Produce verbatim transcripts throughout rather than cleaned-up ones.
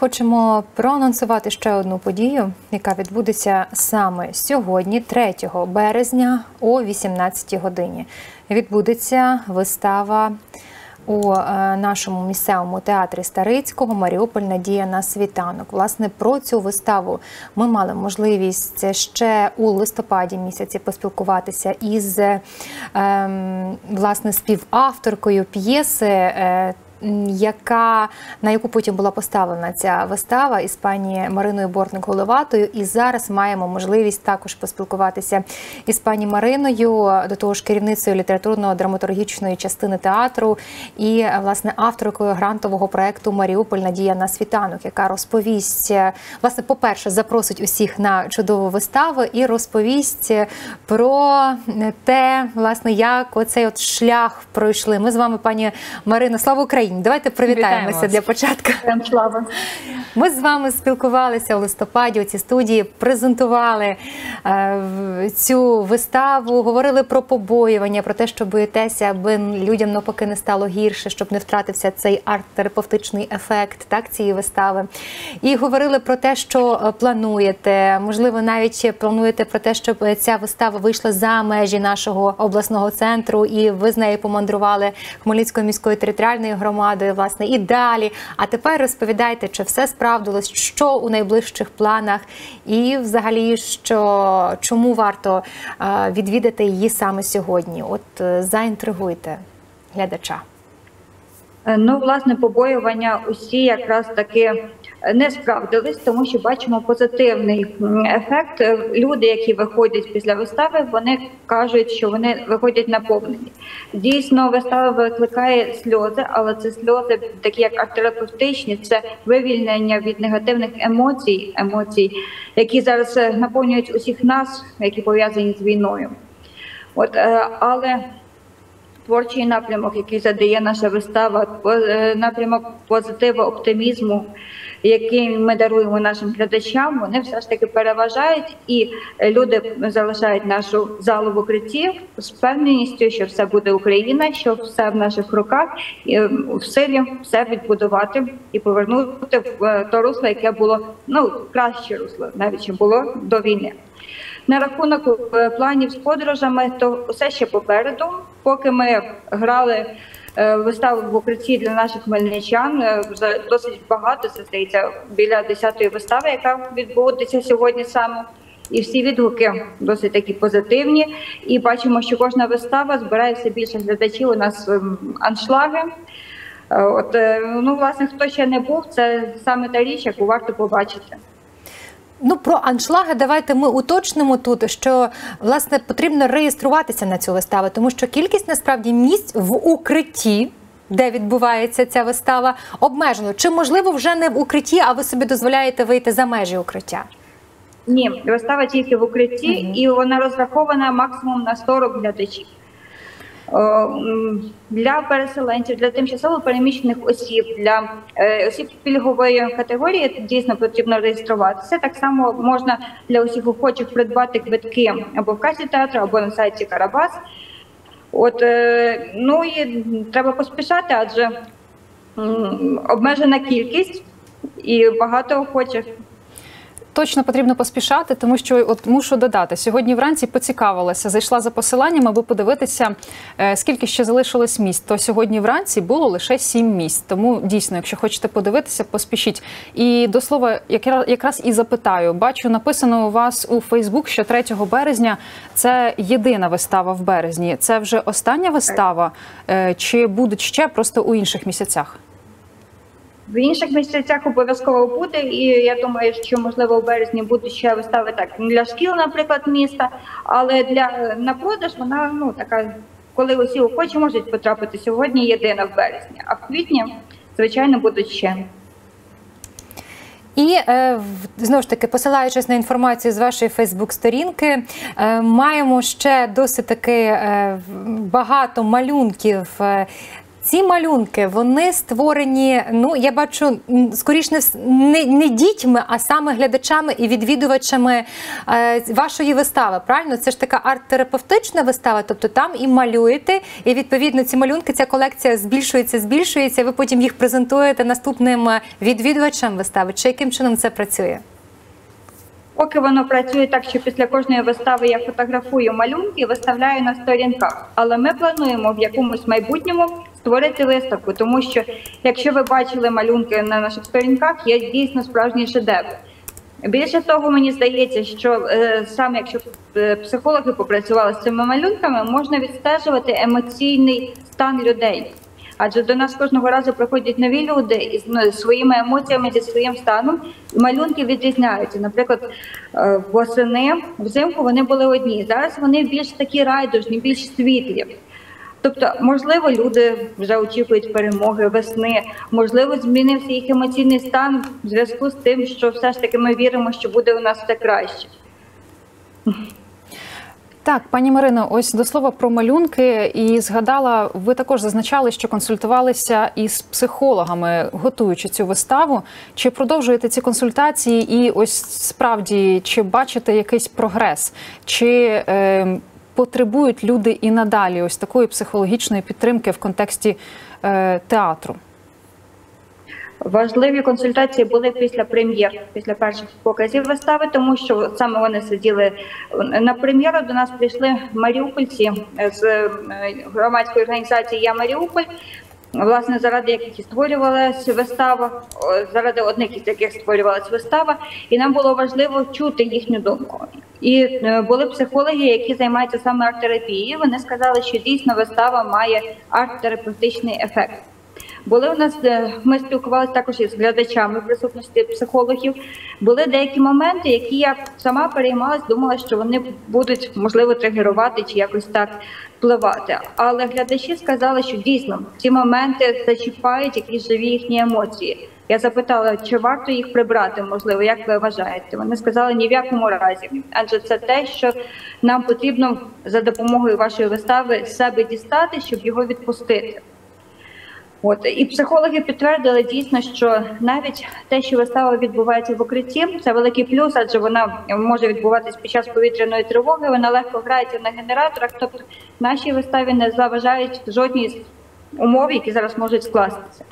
Хочемо проанонсувати ще одну подію, яка відбудеться саме сьогодні, третього березня о вісімнадцятій годині. Відбудеться вистава у нашому місцевому театрі Старицького «Маріуполь. Надія на світанок». Власне, про цю виставу ми мали можливість ще у листопаді місяці поспілкуватися із ем, власне, співавторкою п'єси, е, яка, на яку потім була поставлена ця вистава, із пані Мариною Бортник-Головатою. І зараз маємо можливість також поспілкуватися із пані Мариною, до того ж керівницею літературно-драматургічної частини театру і, власне, авторкою грантового проєкту «Маріуполь. Надія на світанок», яка розповість, власне, по-перше, запросить усіх на чудову виставу і розповість про те, власне, як оцей от шлях пройшли. Ми з вами, пані Марино, слава Україні! Давайте привітаємося для початку. Ми з вами спілкувалися у листопаді у цій студії, презентували е, цю виставу, говорили про побоювання, про те, що боїтеся, аби людям навпаки не стало гірше, щоб не втратився цей арт-терапевтичний ефект, так, цієї вистави. І говорили про те, що плануєте, можливо, навіть плануєте про те, щоб ця вистава вийшла за межі нашого обласного центру, і ви з нею помандрували Хмельницької міської територіальної громади, власне, і далі. А тепер розповідайте, чи все справдилось, що у найближчих планах, і взагалі, що, чому варто е, відвідати її саме сьогодні? От е, заінтригуйте глядача. Ну, власне, побоювання усі якраз таки не справдились, тому що бачимо позитивний ефект. Люди, які виходять після вистави, вони кажуть, що вони виходять наповнені. Дійсно, вистава викликає сльози, але це сльози такі як арт-терапевтичні, це вивільнення від негативних емоцій, емоцій, які зараз наповнюють усіх нас, які пов'язані з війною. От, але творчий напрямок, який задає наша вистава, напрямок позитиву, оптимізму, який ми даруємо нашим глядачам, вони все ж таки переважають, і люди залишають нашу залу в укритті з впевненістю, що все буде Україна, що все в наших руках, і в силі все відбудувати і повернути в то русло, яке було, ну, краще русло, навіть чим було до війни. На рахунок планів з подорожами, то все ще попереду. Поки ми грали виставу в укритті для наших хмельничан, вже досить багато, це здається, біля десятої вистави, яка відбудеться сьогодні саме. І всі відгуки досить такі позитивні. І бачимо, що кожна вистава збирає все більше глядачів, у нас аншлаги. От, ну, власне, хто ще не був, це саме та річ, яку варто побачити. Ну, про аншлаги давайте ми уточнимо тут, що, власне, потрібно реєструватися на цю виставу, тому що кількість, насправді, місць в укритті, де відбувається ця вистава, обмежено. Чи, можливо, вже не в укритті, а ви собі дозволяєте вийти за межі укриття? Ні, вистава тільки в укритті, угу. І вона розрахована максимум на сорок глядачів. Для переселенців, для тимчасово переміщених осіб, для осіб пільгової категорії дійсно потрібно реєструватися. Так само можна для усіх охочих придбати квитки або в касі театру, або на сайті Карабас. От, ну і треба поспішати, адже обмежена кількість і багато охочих. Точно потрібно поспішати, тому що, от мушу додати, сьогодні вранці поцікавилася, зайшла за посиланням, аби подивитися, скільки ще залишилось місць. То сьогодні вранці було лише сім місць. Тому, дійсно, якщо хочете подивитися, поспішіть. І, до слова, якраз і запитаю. Бачу, написано у вас у Фейсбук, що третього березня це єдина вистава в березні. Це вже остання вистава? Чи будуть ще просто у інших місяцях? В інших місяцях обов'язково буде, і я думаю, що, можливо, у березні будуть ще вистави так для шкіл, наприклад, міста, але для на продаж вона, ну, така, коли усі охочі можуть потрапити, сьогодні єдина в березні, а в квітні, звичайно, будуть ще. І, знову ж таки, посилаючись на інформацію з вашої Фейсбук-сторінки, маємо ще досить таки багато малюнків ці малюнки, вони створені, ну, я бачу, скоріш не, не, не дітьми, а саме глядачами і відвідувачами е, вашої вистави, правильно? Це ж така арт-терапевтична вистава, тобто там і малюєте, і відповідно ці малюнки, ця колекція збільшується, збільшується, ви потім їх презентуєте наступним відвідувачам вистави. Чи яким чином це працює? Поки воно працює так, що після кожної вистави я фотографую малюнки і виставляю на сторінках. Але ми плануємо в якомусь майбутньому створити виставку, тому що, якщо ви бачили малюнки на наших сторінках, є дійсно справжній шедевр. Більше того, мені здається, що е, саме якщо е, психологи попрацювали з цими малюнками, можна відстежувати емоційний стан людей. Адже до нас кожного разу приходять нові люди із ну, своїми емоціями, зі своїм станом. І малюнки відрізняються. Наприклад, восени, взимку вони були одні. Зараз вони більш такі райдужні, більш світлі. Тобто, можливо, люди вже очікують перемоги, весни. Можливо, змінився їх емоційний стан в зв'язку з тим, що все ж таки ми віримо, що буде у нас все краще. Так, пані Марино, ось до слова про малюнки, і згадала, ви також зазначали, що консультувалися із психологами, готуючи цю виставу. Чи продовжуєте ці консультації і ось справді, чи бачите якийсь прогрес? Чи е, потребують люди і надалі ось такої психологічної підтримки в контексті е, театру? Важливі консультації були після прем'єр, після перших показів вистави, тому що саме вони сиділи на прем'єру. До нас прийшли маріупольці з громадської організації «Я Маріуполь», власне, заради яких і створювалася вистава, заради одних із яких створювалася вистава, і нам було важливо чути їхню думку. І були психологи, які займаються саме арт-терапією. Вони сказали, що дійсно вистава має арт-терапевтичний ефект. Були у нас, ми спілкувалися також із глядачами в присутності психологів. Були деякі моменти, які я сама переймалась, думала, що вони будуть, можливо, тригерувати чи якось так впливати. Але глядачі сказали, що дійсно ці моменти зачіпають якісь живі їхні емоції. Я запитала, чи варто їх прибрати, можливо, як ви вважаєте? Вони сказали, ні в якому разі. Адже це те, що нам потрібно за допомогою вашої вистави з себе дістати, щоб його відпустити. От і психологи підтвердили дійсно, що навіть те, що вистава відбувається в укритті, це великий плюс, адже вона може відбуватись під час повітряної тривоги, вона легко грається на генераторах, тобто нашій виставі не заважають жодні з умов, які зараз можуть скластися.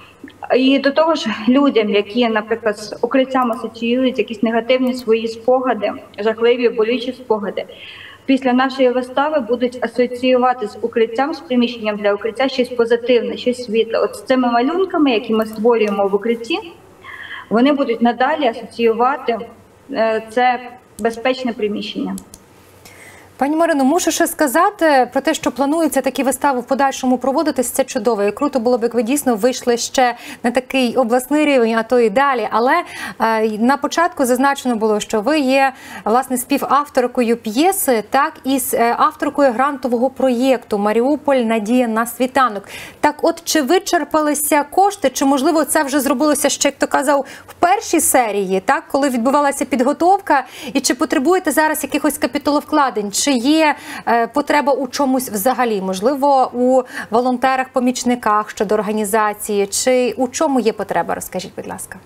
І до того ж, людям, які, наприклад, з укриттям асоціюють якісь негативні свої спогади, жахливі, болючі спогади, після нашої вистави будуть асоціювати з укриттям, з приміщенням для укриття щось позитивне, щось світле. От з цими малюнками, які ми створюємо в укритті, вони будуть надалі асоціювати це безпечне приміщення. Пані Марино, мушу ще сказати про те, що планується такі вистави в подальшому проводитись, це чудово. І круто було б, як ви дійсно вийшли ще на такий обласний рівень, а то і далі. Але е, на початку зазначено було, що ви є, власне, співавторкою п'єси, так, і з е, авторкою грантового проєкту «Маріуполь. Надія на світанок». Так от, чи вичерпалися кошти, чи, можливо, це вже зробилося ще, як то казав, в першій серії, так, коли відбувалася підготовка, і чи потребуєте зараз якихось капіталовкладень? Чи є е, потреба у чомусь взагалі? Можливо, у волонтерах-помічниках щодо організації? Чи у чому є потреба? Розкажіть, будь ласка.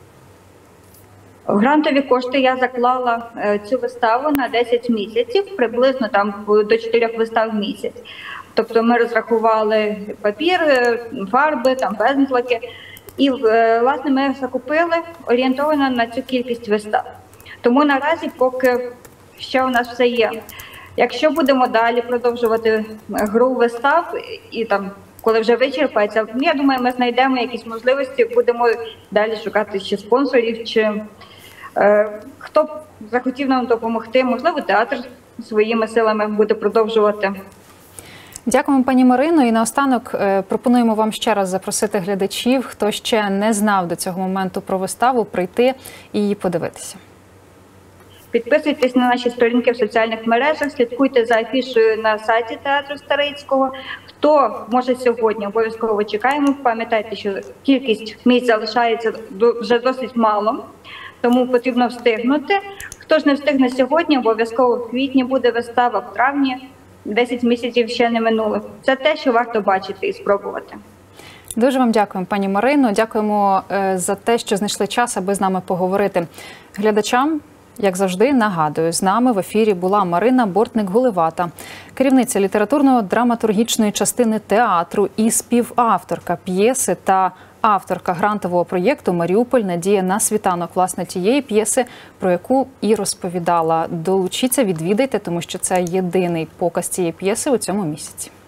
Грантові кошти я заклала е, цю виставу на десять місяців, приблизно там до чотирьох вистав в місяць. Тобто ми розрахували папір, фарби, там пензлики. І, е, власне, ми закупили орієнтовано на цю кількість вистав. Тому наразі поки ще у нас все є. Якщо будемо далі продовжувати гру вистав, і там, коли вже вичерпається, я думаю, ми знайдемо якісь можливості, будемо далі шукати ще спонсорів, чи е, хто б захотів нам допомогти, можливо, театр своїми силами буде продовжувати. Дякуємо, пані Марино. І наостанок пропонуємо вам ще раз запросити глядачів, хто ще не знав до цього моменту про виставу, прийти і її подивитися. Підписуйтесь на наші сторінки в соціальних мережах, слідкуйте за афішою на сайті театру Старицького. Хто може сьогодні, обов'язково чекаємо. Пам'ятайте, що кількість місць залишається вже досить мало, тому потрібно встигнути. Хто ж не встигне сьогодні, обов'язково в квітні буде вистава, в травні, десять місяців ще не минуло. Це те, що варто бачити і спробувати. Дуже вам дякуємо, пані Марино. Дякуємо е, за те, що знайшли час, аби з нами поговорити. Глядачам, як завжди, нагадую, з нами в ефірі була Марина Бортник-Гуливата, керівниця літературно-драматургічної частини театру і співавторка п'єси та авторка грантового проєкту «Маріуполь. Надія на світанок». Власне, тієї п'єси, про яку і розповідала. Долучіться, відвідайте, тому що це єдиний показ цієї п'єси у цьому місяці.